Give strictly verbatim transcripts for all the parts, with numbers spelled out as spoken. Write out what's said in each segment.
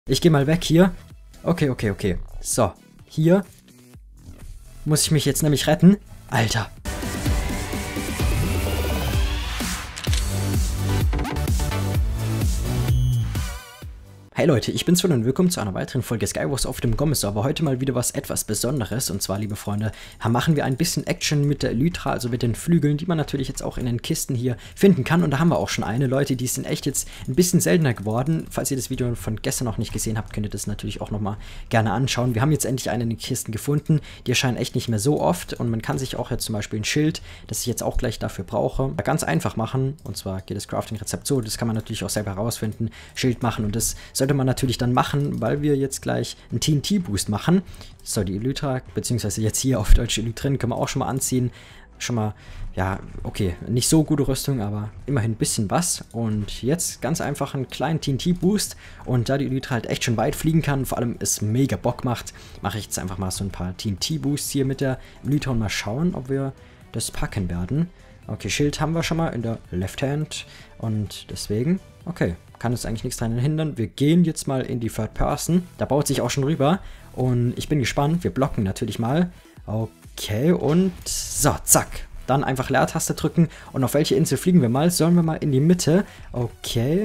Ich gehe mal weg hier. Okay, okay, okay. So, hier muss ich mich jetzt nämlich retten. Alter. Hey Leute, ich bin's und willkommen zu einer weiteren Folge Skywars auf dem Gommes-Server. Heute mal wieder was etwas Besonderes. Und zwar, liebe Freunde, machen wir ein bisschen Action mit der Elytra, also mit den Flügeln, die man natürlich jetzt auch in den Kisten hier finden kann. Und da haben wir auch schon eine. Leute, die sind echt jetzt ein bisschen seltener geworden. Falls ihr das Video von gestern noch nicht gesehen habt, könnt ihr das natürlich auch nochmal gerne anschauen. Wir haben jetzt endlich eine in den Kisten gefunden. Die erscheinen echt nicht mehr so oft. Und man kann sich auch jetzt zum Beispiel ein Schild, das ich jetzt auch gleich dafür brauche, ganz einfach machen. Und zwar geht das Crafting-Rezept so. Das kann man natürlich auch selber herausfinden. Schild machen, und das sollte man natürlich dann machen, weil wir jetzt gleich einen T N T-Boost machen. So, die Elytra, beziehungsweise jetzt hier auf Deutsch Elytrin, können wir auch schon mal anziehen. Schon mal, ja, okay, nicht so gute Rüstung, aber immerhin ein bisschen was. Und jetzt ganz einfach einen kleinen T N T-Boost. Und da die Elytra halt echt schon weit fliegen kann, vor allem es mega Bock macht, mache ich jetzt einfach mal so ein paar T N T-Boosts hier mit der Elytra und mal schauen, ob wir das packen werden. Okay, Schild haben wir schon mal in der Left Hand und deswegen, okay, kann uns eigentlich nichts daran hindern. Wir gehen jetzt mal in die Third Person. Da baut sich auch schon rüber und ich bin gespannt. Wir blocken natürlich mal. Okay, und so, zack. Dann einfach Leertaste drücken und auf welche Insel fliegen wir mal? Sollen wir mal in die Mitte? Okay.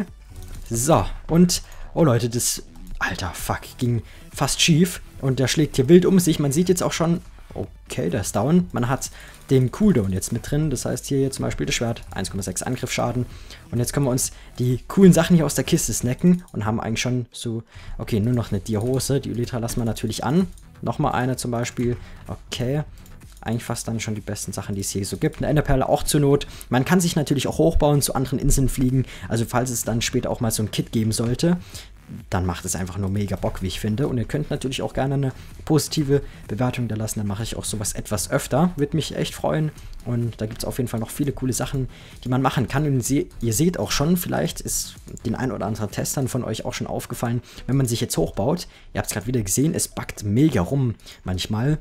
So, und, oh Leute, das, alter, fuck, ging fast schief und der schlägt hier wild um sich. Man sieht jetzt auch schon, okay, der ist down. Man hat den Cooldown jetzt mit drin. Das heißt, hier zum Beispiel das Schwert, eins Komma sechs Angriffsschaden. Und jetzt können wir uns die coolen Sachen hier aus der Kiste snacken und haben eigentlich schon so, okay, nur noch eine Diahose. Die Elytra lassen wir natürlich an. Nochmal eine zum Beispiel. Okay, eigentlich fast dann schon die besten Sachen, die es hier so gibt. Eine Enderperle auch zur Not. Man kann sich natürlich auch hochbauen, zu anderen Inseln fliegen. Also falls es dann später auch mal so ein Kit geben sollte, dann macht es einfach nur mega Bock, wie ich finde. Und ihr könnt natürlich auch gerne eine positive Bewertung da lassen. Dann mache ich auch sowas etwas öfter. Würde mich echt freuen. Und da gibt es auf jeden Fall noch viele coole Sachen, die man machen kann. Und ihr seht auch schon, vielleicht ist den ein oder anderen Testern von euch auch schon aufgefallen, wenn man sich jetzt hochbaut. Ihr habt es gerade wieder gesehen, es backt mega rum manchmal.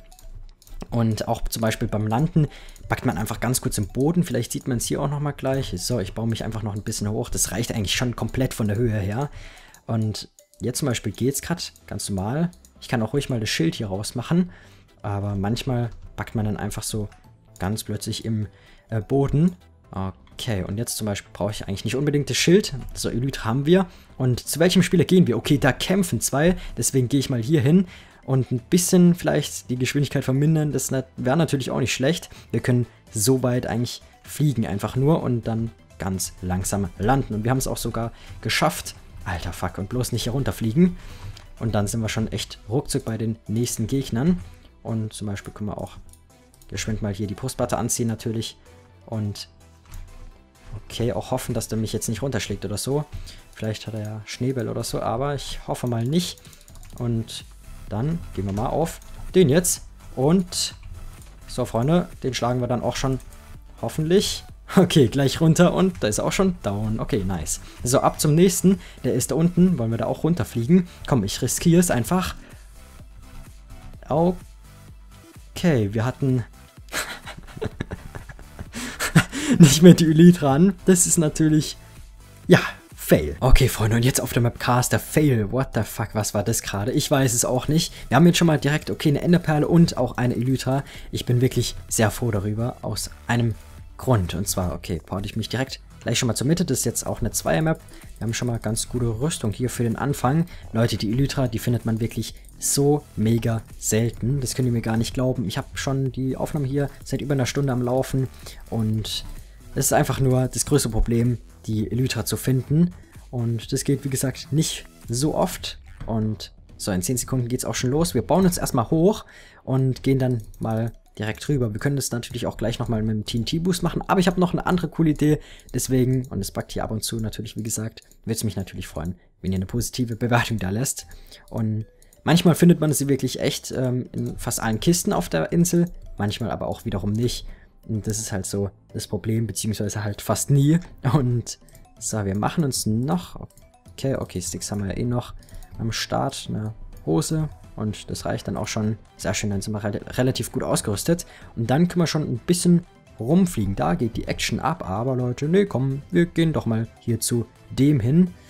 Und auch zum Beispiel beim Landen backt man einfach ganz kurz im Boden. Vielleicht sieht man es hier auch nochmal gleich. So, ich baue mich einfach noch ein bisschen hoch. Das reicht eigentlich schon komplett von der Höhe her. Und jetzt zum Beispiel geht es gerade ganz normal. Ich kann auch ruhig mal das Schild hier rausmachen. Aber manchmal backt man dann einfach so ganz plötzlich im äh, Boden. Okay, und jetzt zum Beispiel brauche ich eigentlich nicht unbedingt das Schild. So, Elytra haben wir. Und zu welchem Spieler gehen wir? Okay, da kämpfen zwei. Deswegen gehe ich mal hier hin. Und ein bisschen vielleicht die Geschwindigkeit vermindern. Das wäre natürlich auch nicht schlecht. Wir können so weit eigentlich fliegen einfach nur und dann ganz langsam landen. Und wir haben es auch sogar geschafft. Alter, fuck, und bloß nicht hier runterfliegen. Und dann sind wir schon echt ruckzuck bei den nächsten Gegnern. Und zum Beispiel können wir auch geschwind mal hier die Brustplatte anziehen natürlich. Und okay, auch hoffen, dass der mich jetzt nicht runterschlägt oder so. Vielleicht hat er ja Schneebell oder so, aber ich hoffe mal nicht. Und dann gehen wir mal auf den jetzt. Und so, Freunde, den schlagen wir dann auch schon hoffentlich. Okay, gleich runter und da ist er auch schon down. Okay, nice. So, ab zum nächsten. Der ist da unten. Wollen wir da auch runterfliegen? Komm, ich riskiere es einfach. Okay, wir hatten nicht mehr die Elytra an. Das ist natürlich, ja, Fail. Okay, Freunde, und jetzt auf der Map Caster. Fail. What the fuck, was war das gerade? Ich weiß es auch nicht. Wir haben jetzt schon mal direkt, okay, eine Enderperle und auch eine Elytra. Ich bin wirklich sehr froh darüber, aus einem Grund. Und zwar, okay, porte ich mich direkt gleich schon mal zur Mitte. Das ist jetzt auch eine Zweier-Map. Wir haben schon mal ganz gute Rüstung hier für den Anfang. Leute, die Elytra, die findet man wirklich so mega selten. Das könnt ihr mir gar nicht glauben. Ich habe schon die Aufnahme hier seit über einer Stunde am Laufen. Und es ist einfach nur das größte Problem, die Elytra zu finden. Und das geht, wie gesagt, nicht so oft. Und so, in zehn Sekunden geht es auch schon los. Wir bauen uns erstmal hoch und gehen dann mal direkt rüber. Wir können das natürlich auch gleich nochmal mit dem T N T-Boost machen, aber ich habe noch eine andere coole Idee. Deswegen, und es backt hier ab und zu natürlich, wie gesagt, würde es mich natürlich freuen, wenn ihr eine positive Bewertung da lässt. Und manchmal findet man sie wirklich echt ähm, in fast allen Kisten auf der Insel, manchmal aber auch wiederum nicht. Und das ist halt so das Problem, beziehungsweise halt fast nie. Und so, wir machen uns noch, okay, okay, Sticks haben wir ja eh noch am Start, eine Hose. Und das reicht dann auch schon. Sehr schön, dann sind wir re relativ gut ausgerüstet. Und dann können wir schon ein bisschen rumfliegen. Da geht die Action ab. Aber Leute, nee, komm, wir gehen doch mal hier zu dem hin.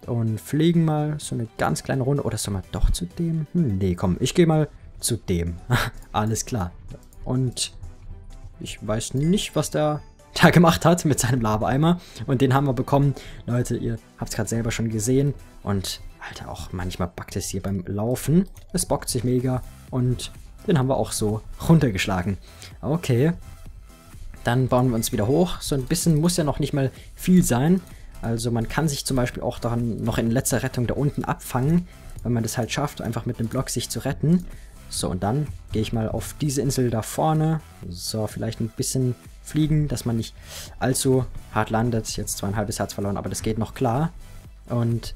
und fliegen mal so eine ganz kleine Runde. Oder sollen wir doch zu dem? Hm, nee, komm, ich gehe mal zu dem. Alles klar. Und ich weiß nicht, was der da gemacht hat mit seinem Lava-Eimer. Und den haben wir bekommen. Leute, ihr habt es gerade selber schon gesehen. Und, Alter, auch manchmal buggt es hier beim Laufen. Es bockt sich mega. Und den haben wir auch so runtergeschlagen. Okay. Dann bauen wir uns wieder hoch. So ein bisschen muss ja noch nicht mal viel sein. Also man kann sich zum Beispiel auch daran noch in letzter Rettung da unten abfangen. Wenn man das halt schafft, einfach mit dem Block sich zu retten. So, und dann gehe ich mal auf diese Insel da vorne. So, vielleicht ein bisschen fliegen, dass man nicht allzu hart landet. Jetzt zwar ein halbes Herz verloren, aber das geht noch klar. Und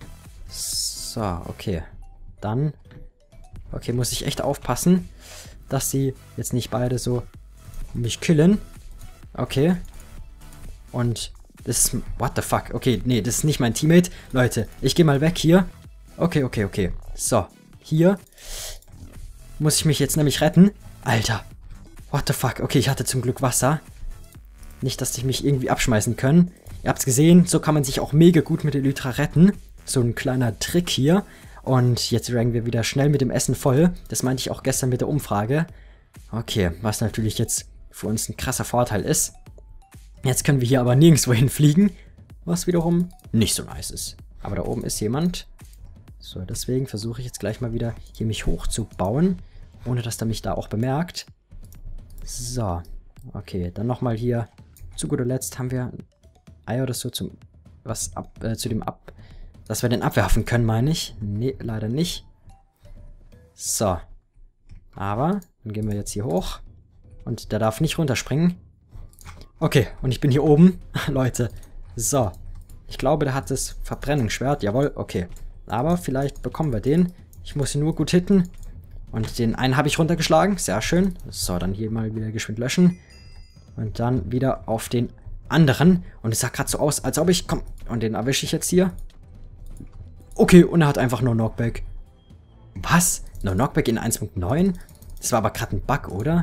so, okay. Dann, okay, muss ich echt aufpassen, dass sie jetzt nicht beide so mich killen. Okay. Und das ist, what the fuck? Okay, nee, das ist nicht mein Teammate. Leute, ich gehe mal weg hier. Okay, okay, okay. So, hier muss ich mich jetzt nämlich retten. Alter. What the fuck? Okay, ich hatte zum Glück Wasser. Nicht, dass die mich irgendwie abschmeißen können. Ihr habt es gesehen, so kann man sich auch mega gut mit Elytra retten. So ein kleiner Trick hier. Und jetzt ranken wir wieder schnell mit dem Essen voll. Das meinte ich auch gestern mit der Umfrage. Okay, was natürlich jetzt für uns ein krasser Vorteil ist. Jetzt können wir hier aber nirgendwo hinfliegen. Was wiederum nicht so nice ist. Aber da oben ist jemand. So, deswegen versuche ich jetzt gleich mal wieder hier mich hochzubauen. Ohne dass der mich da auch bemerkt. So. Okay, dann nochmal hier. Zu guter Letzt haben wir Eier oder so zum, was ab, äh, zu dem ab, dass wir den abwerfen können, meine ich. Nee, leider nicht. So. Aber, dann gehen wir jetzt hier hoch. Und der darf nicht runterspringen. Okay, und ich bin hier oben. Leute. So. Ich glaube, der hat das Verbrennungsschwert. Jawohl, okay. Aber vielleicht bekommen wir den. Ich muss ihn nur gut hitten. Und den einen habe ich runtergeschlagen. Sehr schön. So, dann hier mal wieder geschwind löschen. Und dann wieder auf den anderen. Und es sah gerade so aus, als ob ich... Komm, und den erwische ich jetzt hier. Okay, und er hat einfach nur Knockback. Was? No Knockback in eins Punkt neun? Das war aber gerade ein Bug, oder?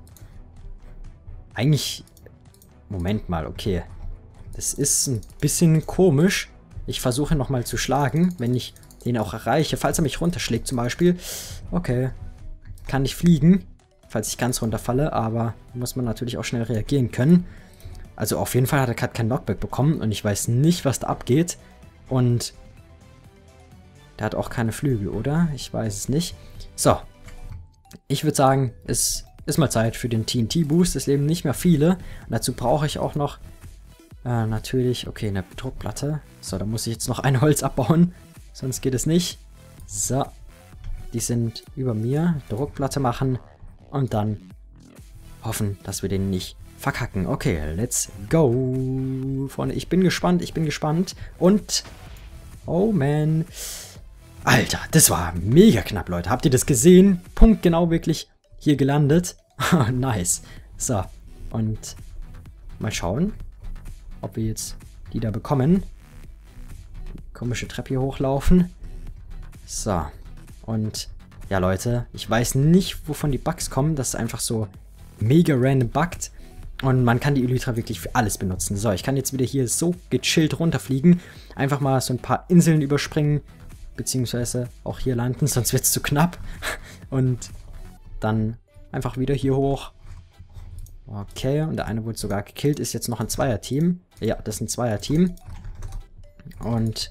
Eigentlich... Moment mal, okay. Das ist ein bisschen komisch. Ich versuche nochmal zu schlagen, wenn ich den auch erreiche. Falls er mich runterschlägt zum Beispiel. Okay. Kann ich fliegen, falls ich ganz runterfalle. Aber muss man natürlich auch schnell reagieren können. Also auf jeden Fall hat er gerade kein Knockback bekommen. Und ich weiß nicht, was da abgeht. Und der hat auch keine Flügel, oder? Ich weiß es nicht. So. Ich würde sagen, es ist mal Zeit für den T N T-Boost. Es leben nicht mehr viele. Und dazu brauche ich auch noch äh, natürlich, okay, eine Druckplatte. So, da muss ich jetzt noch ein Holz abbauen. Sonst geht es nicht. So. Die sind über mir. Druckplatte machen. Und dann hoffen, dass wir den nicht verkacken. Okay, let's go. Freunde, ich bin gespannt. Ich bin gespannt. Und, oh man. Alter, das war mega knapp, Leute. Habt ihr das gesehen? Punktgenau wirklich hier gelandet. Nice. So, und mal schauen, ob wir jetzt die da bekommen. Komische Treppe hier hochlaufen. So, und ja, Leute, ich weiß nicht, wovon die Bugs kommen. Das ist einfach so mega random buggt. Und man kann die Elytra wirklich für alles benutzen. So, ich kann jetzt wieder hier so gechillt runterfliegen. Einfach mal so ein paar Inseln überspringen. Beziehungsweise auch hier landen, sonst wird es zu knapp. Und dann einfach wieder hier hoch. Okay, und der eine wurde sogar gekillt. Ist jetzt noch ein Zweierteam. Ja, das ist ein Zweierteam. Und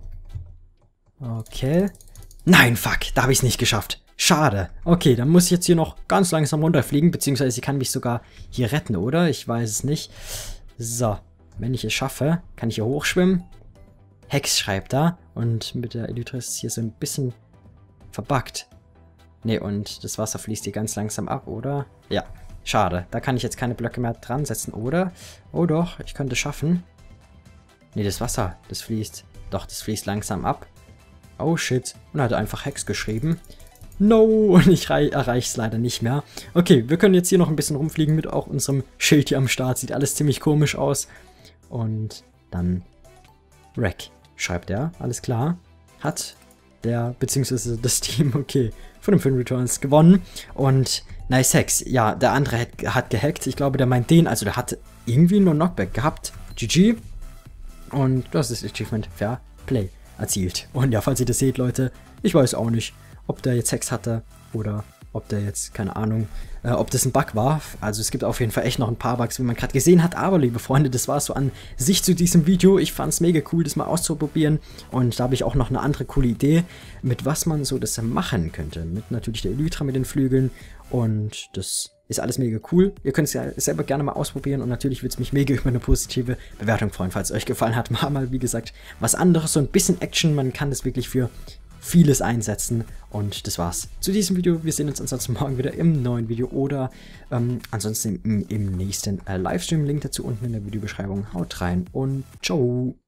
okay. Nein, fuck, da habe ich es nicht geschafft. Schade. Okay, dann muss ich jetzt hier noch ganz langsam runterfliegen. Beziehungsweise sie kann mich sogar hier retten, oder? Ich weiß es nicht. So, wenn ich es schaffe, kann ich hier hochschwimmen. Hex schreibt da. Und mit der Elytra ist es hier so ein bisschen verbuggt. Ne, und das Wasser fließt hier ganz langsam ab, oder? Ja, schade. Da kann ich jetzt keine Blöcke mehr dran setzen, oder? Oh doch, ich könnte es schaffen. Ne, das Wasser, das fließt. Doch, das fließt langsam ab. Oh shit. Und er hat einfach Hex geschrieben. No, und ich erreiche es leider nicht mehr. Okay, wir können jetzt hier noch ein bisschen rumfliegen mit auch unserem Schild hier am Start. Sieht alles ziemlich komisch aus. Und dann Wreck, schreibt er. Alles klar. Hat der, beziehungsweise das Team, okay, von den fünf Returns gewonnen. Und nice Hex. Ja, der andere hat, hat gehackt. Ich glaube, der meint den. Also der hat irgendwie nur Knockback gehabt. G G. Und das ist das Achievement Play erzielt. Und ja, falls ihr das seht, Leute, ich weiß auch nicht, ob der jetzt Hex hatte oder ob der jetzt, keine Ahnung, äh, ob das ein Bug war. Also es gibt auf jeden Fall echt noch ein paar Bugs, wie man gerade gesehen hat. Aber, liebe Freunde, das war es so an sich zu diesem Video. Ich fand es mega cool, das mal auszuprobieren. Und da habe ich auch noch eine andere coole Idee, mit was man so das machen könnte. Mit natürlich der Elytra mit den Flügeln. Und das ist alles mega cool. Ihr könnt es ja selber gerne mal ausprobieren. Und natürlich würde es mich mega über eine positive Bewertung freuen, falls es euch gefallen hat. Mal, mal, wie gesagt, was anderes. So ein bisschen Action. Man kann das wirklich für vieles einsetzen. Und das war's zu diesem Video. Wir sehen uns ansonsten morgen wieder im neuen Video oder ähm, ansonsten im, im nächsten äh, Livestream. Link dazu unten in der Videobeschreibung. Haut rein und ciao.